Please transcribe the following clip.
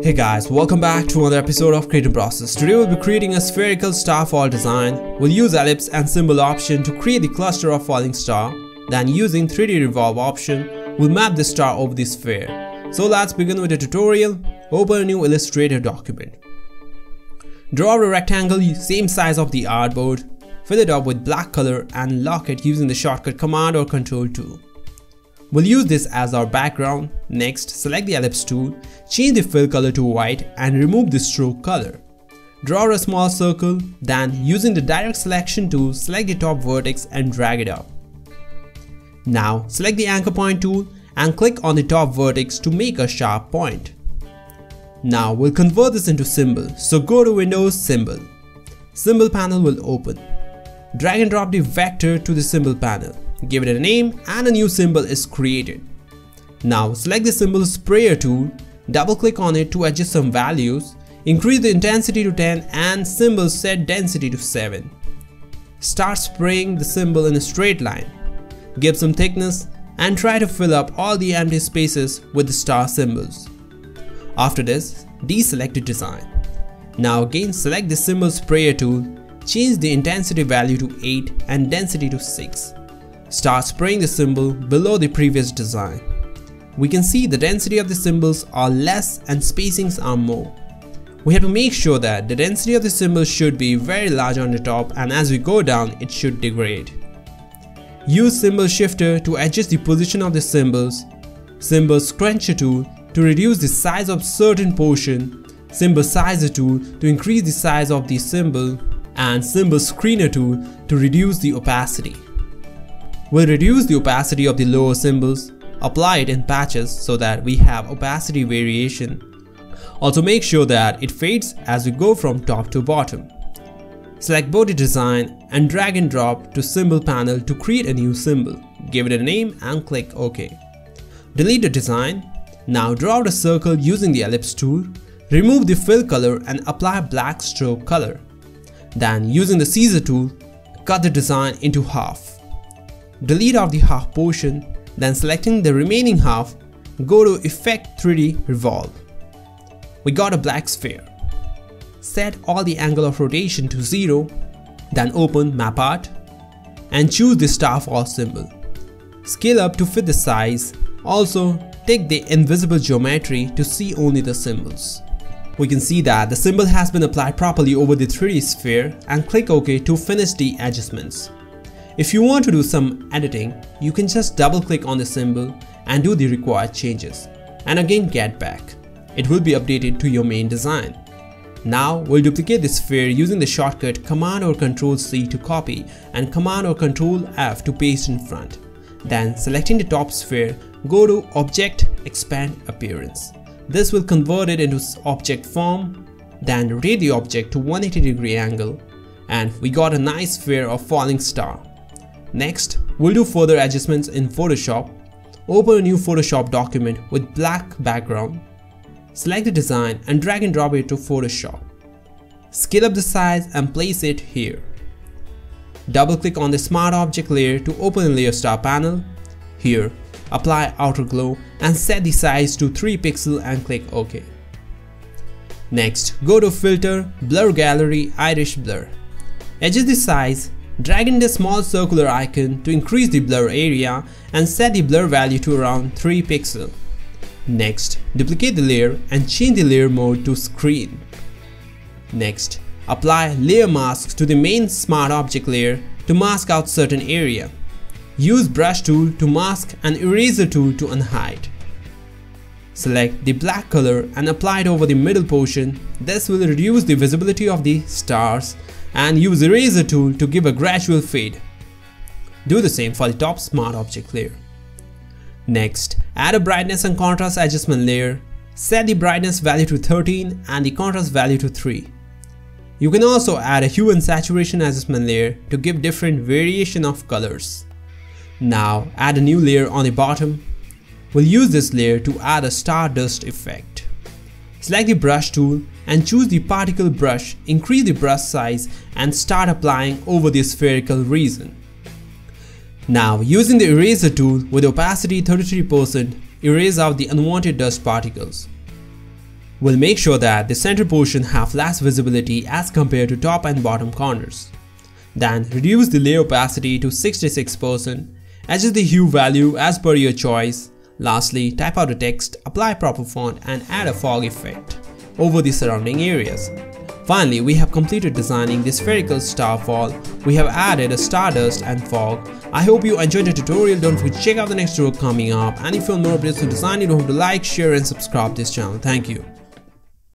Hey guys, welcome back to another episode of Creatnprocess. Today we'll be creating a spherical starfall design. We'll use Ellipse and Symbol option to create the cluster of falling star. Then using 3D Revolve option, we'll map the star over the sphere. So let's begin with the tutorial. Open a new Illustrator document. Draw a rectangle same size of the artboard. Fill it up with black color and lock it using the shortcut Command or Control tool. We'll use this as our background. Next, select the Ellipse tool, change the fill color to white and remove the stroke color. Draw a small circle, then using the direct selection tool, select the top vertex and drag it up. Now, select the anchor point tool and click on the top vertex to make a sharp point. Now, we'll convert this into symbol, so go to Windows, Symbol. Symbol panel will open. Drag and drop the vector to the symbol panel. Give it a name and a new symbol is created. Now select the symbol sprayer tool, double click on it to adjust some values, increase the intensity to 10 and symbol set density to 7. Start spraying the symbol in a straight line. Give some thickness and try to fill up all the empty spaces with the star symbols. After this, deselect the design. Now again select the symbol sprayer tool, change the intensity value to 8 and density to 6. Start spraying the symbol below the previous design. We can see the density of the symbols are less and spacings are more. We have to make sure that the density of the symbol should be very large on the top, and as we go down it should degrade. Use symbol shifter to adjust the position of the symbols, symbol scruncher tool to reduce the size of certain portion, symbol sizer tool to increase the size of the symbol, and symbol screener tool to reduce the opacity. We'll reduce the opacity of the lower symbols, apply it in patches so that we have opacity variation. Also make sure that it fades as we go from top to bottom. Select body design and drag and drop to symbol panel to create a new symbol. Give it a name and click OK. Delete the design. Now draw out a circle using the ellipse tool. Remove the fill color and apply black stroke color. Then using the scissor tool, cut the design into half. Delete out the half portion, then selecting the remaining half, go to Effect 3D Revolve. We got a black sphere. Set all the angle of rotation to 0, then open Map Art and choose the starfall symbol. Scale up to fit the size. Also, take the invisible geometry to see only the symbols. We can see that the symbol has been applied properly over the 3D sphere and click OK to finish the adjustments. If you want to do some editing, you can just double click on the symbol and do the required changes, and again get back. It will be updated to your main design. Now we'll duplicate the sphere using the shortcut Command or Control C to copy and Command or Control F to paste in front. Then selecting the top sphere, go to Object, Expand Appearance. This will convert it into object form. Then rotate the object to 180-degree angle, and we got a nice sphere of falling star. Next, we'll do further adjustments in Photoshop. Open a new Photoshop document with black background. Select the design and drag and drop it to Photoshop. Scale up the size and place it here. Double click on the Smart Object layer to open the Layer Star panel. Here, apply Outer Glow and set the size to 3 pixels and click OK. Next, go to Filter, Blur Gallery, Irish Blur. Adjust the size. Drag in the small circular icon to increase the blur area and set the blur value to around 3 pixels. Next, duplicate the layer and change the layer mode to screen. Next, apply layer masks to the main smart object layer to mask out certain area. Use brush tool to mask and eraser tool to unhide. Select the black color and apply it over the middle portion. This will reduce the visibility of the stars, and use eraser tool to give a gradual fade. Do the same for the top smart object layer. Next, add a brightness and contrast adjustment layer. Set the brightness value to 13 and the contrast value to 3. You can also add a hue and saturation adjustment layer to give different variation of colors. Now add a new layer on the bottom. We'll use this layer to add a stardust effect. Select the brush tool and choose the particle brush, increase the brush size and start applying over the spherical region. Now using the eraser tool with opacity 33%, erase out the unwanted dust particles. We'll make sure that the center portion have less visibility as compared to top and bottom corners. Then reduce the layer opacity to 66%, adjust the hue value as per your choice. Lastly, type out the text, apply proper font and add a fog effect over the surrounding areas. Finally, we have completed designing the spherical starfall. We have added a stardust and fog. I hope you enjoyed the tutorial. Don't forget to check out the next tutorial coming up. And if you want more updates to design, you don't have to like, share and subscribe this channel. Thank you.